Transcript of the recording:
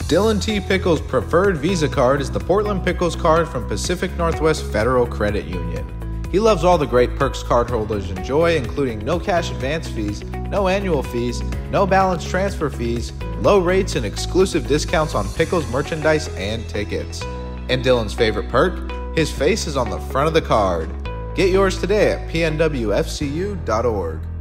Dylan T. Pickles' preferred Visa card is the Portland Pickles card from Pacific Northwest Federal Credit Union. He loves all the great perks cardholders enjoy, including no cash advance fees, no annual fees, no balance transfer fees, low rates, and exclusive discounts on Pickles merchandise and tickets. And Dylan's favorite perk? His face is on the front of the card. Get yours today at PNWFCU.org.